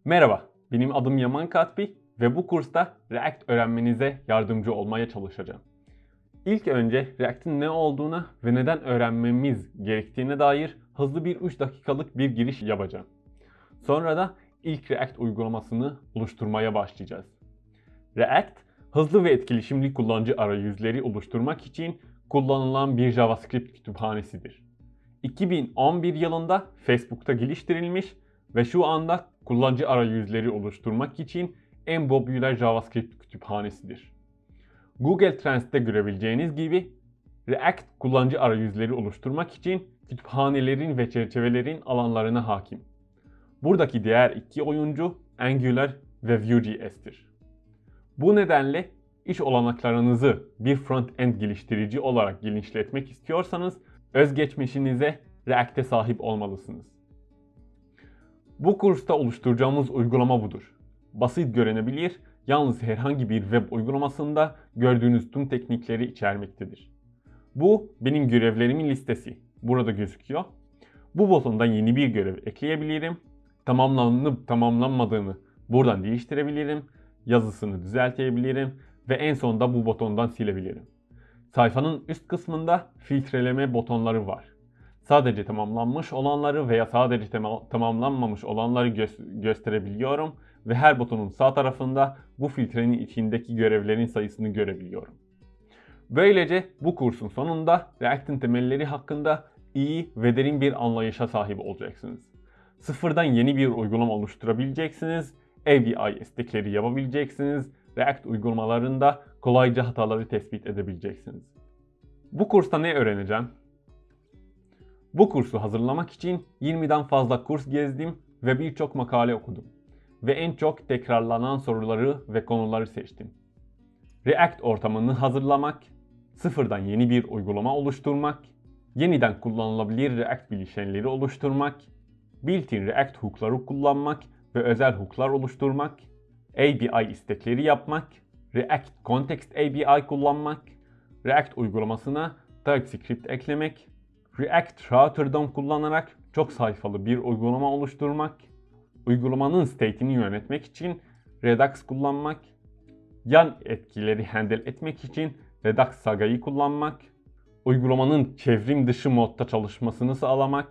Merhaba, benim adım Yaman Katbi ve bu kursta React öğrenmenize yardımcı olmaya çalışacağım. İlk önce React'in ne olduğuna ve neden öğrenmemiz gerektiğine dair hızlı bir 3 dakikalık bir giriş yapacağım. Sonra da ilk React uygulamasını oluşturmaya başlayacağız. React, hızlı ve etkileşimli kullanıcı arayüzleri oluşturmak için kullanılan bir JavaScript kütüphanesidir. 2011 yılında Facebook'ta geliştirilmiş ve şu anda kullanıcı arayüzleri oluşturmak için en popüler JavaScript kütüphanesidir. Google Trends'te görebileceğiniz gibi React kullanıcı arayüzleri oluşturmak için kütüphanelerin ve çerçevelerin alanlarına hakim. Buradaki diğer iki oyuncu Angular ve Vue.js'tir. Bu nedenle iş olanaklarınızı bir front-end geliştirici olarak genişletmek istiyorsanız özgeçmişinize React'e sahip olmalısınız. Bu kursta oluşturacağımız uygulama budur. Basit görünebilir, yalnız herhangi bir web uygulamasında gördüğünüz tüm teknikleri içermektedir. Bu benim görevlerimin listesi. Burada gözüküyor. Bu butondan yeni bir görev ekleyebilirim. Tamamlanıp tamamlanmadığını buradan değiştirebilirim. Yazısını düzeltebilirim ve en sonunda bu butondan silebilirim. Sayfanın üst kısmında filtreleme butonları var. Sadece tamamlanmış olanları veya sadece tamamlanmamış olanları gösterebiliyorum ve her butonun sağ tarafında bu filtrenin içindeki görevlerin sayısını görebiliyorum. Böylece bu kursun sonunda React'in temelleri hakkında iyi ve derin bir anlayışa sahip olacaksınız. Sıfırdan yeni bir uygulama oluşturabileceksiniz, API istekleri yapabileceksiniz, React uygulamalarında kolayca hataları tespit edebileceksiniz. Bu kursta ne öğreneceğim? Bu kursu hazırlamak için 20'den fazla kurs gezdim ve birçok makale okudum. Ve en çok tekrarlanan soruları ve konuları seçtim. React ortamını hazırlamak, sıfırdan yeni bir uygulama oluşturmak, yeniden kullanılabilir React bileşenleri oluşturmak, built-in React hook'ları kullanmak ve özel hook'lar oluşturmak, API istekleri yapmak, React Context API kullanmak, React uygulamasına TypeScript eklemek, React Router'dan kullanarak çok sayfalı bir uygulama oluşturmak, uygulamanın state'ini yönetmek için Redux kullanmak, yan etkileri handle etmek için Redux Saga'yı kullanmak, uygulamanın çevrim dışı modda çalışmasını sağlamak,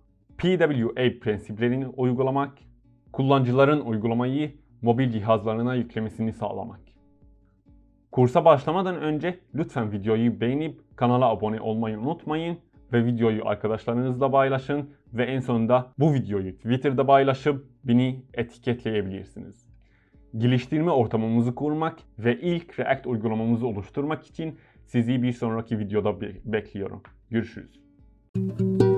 PWA prensiplerini uygulamak, kullanıcıların uygulamayı mobil cihazlarına yüklemesini sağlamak. Kursa başlamadan önce lütfen videoyu beğenip kanala abone olmayı unutmayın ve videoyu arkadaşlarınızla paylaşın ve en sonunda bu videoyu Twitter'da paylaşıp beni etiketleyebilirsiniz. Geliştirme ortamımızı kurmak ve ilk React uygulamamızı oluşturmak için sizi bir sonraki videoda bekliyorum. Görüşürüz.